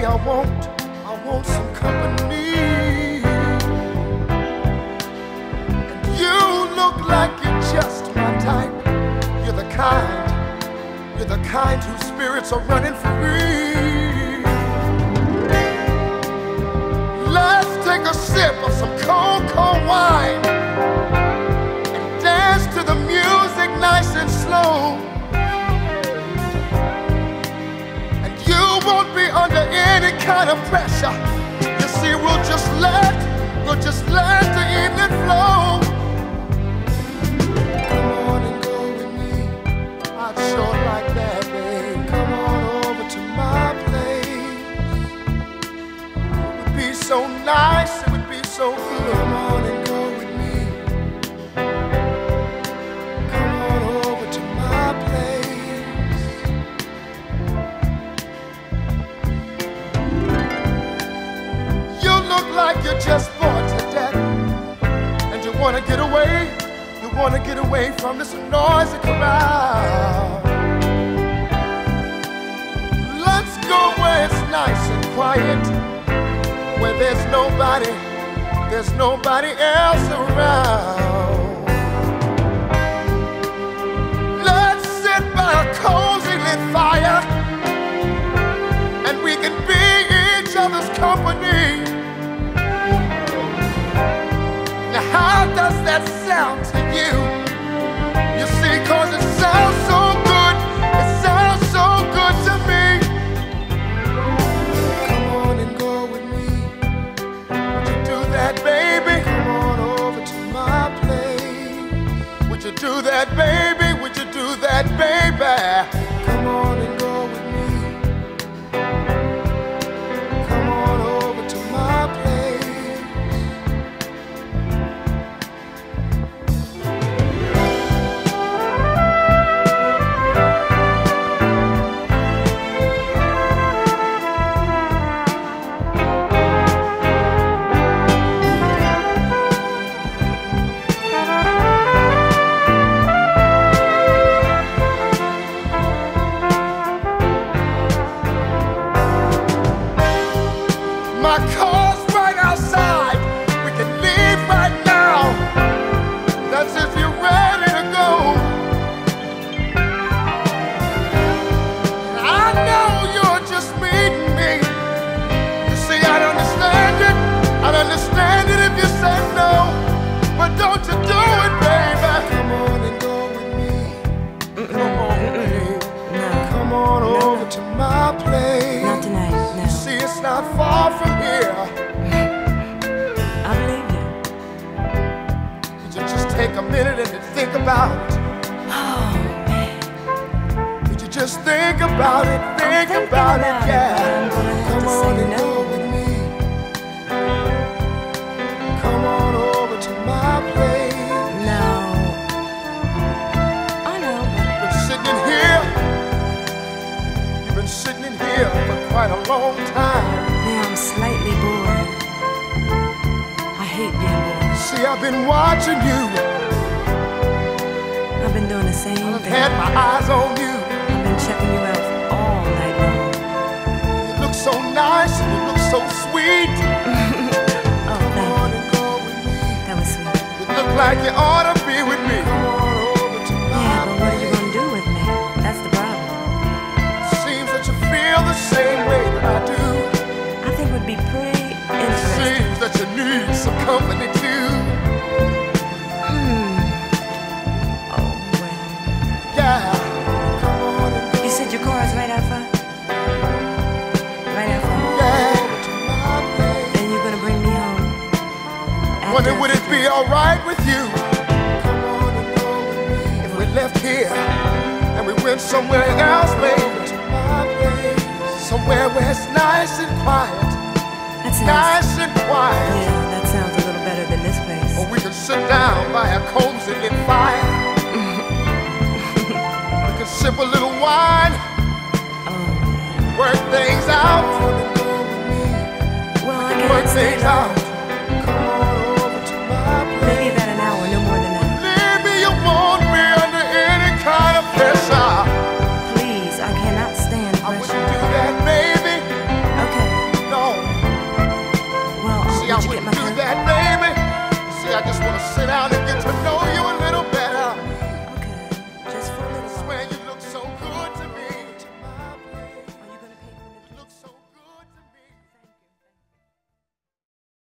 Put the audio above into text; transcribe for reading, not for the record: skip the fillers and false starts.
I want some company. And you look like you're just my type. You're the kind whose spirits are running free. Let's take a sip of some cold, cold wine and dance to the music nice and slow. Won't be under any kind of pressure. You see, we'll just let the evening flow. Come on and go with me. I'd sure like that, babe. Come on over to my place. It would be so nice, it would be so good. Come on and go with me. Come on over to my place. Like you're just bored to death, and you wanna get away from this noisy crowd. Let's go where it's nice and quiet, where there's nobody else around. Let's sit by a cozy lit fire, and we can be each other's company. How does that sound to you? You see, 'cause it sounds so good. It sounds so good to me. Come on and go with me. Would you do that, baby? Come on over to my place. Would you do that, baby? Would you do that, baby? Come on and go with me. Come on over to my place. My car's right outside. We can leave right now. That's if you're ready to go. I know you're just meeting me. You see, I'd understand it if you said no. But don't you do it, baby. Come on and go with me. Come on, babe. No. Come on over to my place. Not tonight, no. See, it's not far from here. I believe you. Would you just take a minute and think about it? Oh, man. Would you just think about it? Think about it, yeah. I'm gonna have Come to on say and no. go with me. Come on over to my place. No. I know, but You've been sitting in here. You've been sitting in here for quite a long time. now I'm slightly bored. I hate being bored. See, I've been watching you. I've been doing the same I've thing. had my eyes on you. I've been checking you out all night long. You look so nice and you look so sweet. Oh, Come thank on you. and go with me. That was sweet. You look like you ought to be with me. Come on over to my Yeah, but what are you place. gonna do with me? That's the problem. Seems that you feel the same way that I do. I think it would be pretty interesting. Seems that you need some company too. Oh, well. Yeah, come on and go. You said your car is right out front? Right out front? Yeah, over to my place. And you're gonna bring me home? Wonder after- would it be alright with you? Come on and go with me. If we left here and we went somewhere else, baby, to my place. Somewhere where it's nice and quiet. That sounds... Nice and quiet. Yeah, that sounds a little better than this place. Or we could sit down by a cozy lit fire. We could sip a little wine, Oh, yeah. work things out. Well, I Work gotta stay things long. out. Come on over to my place. Maybe about an hour, no more than that. Maybe you won't be under any kind of pressure. Please, I cannot stand I wouldn't pressure. do that, baby. Okay, sit down and get to know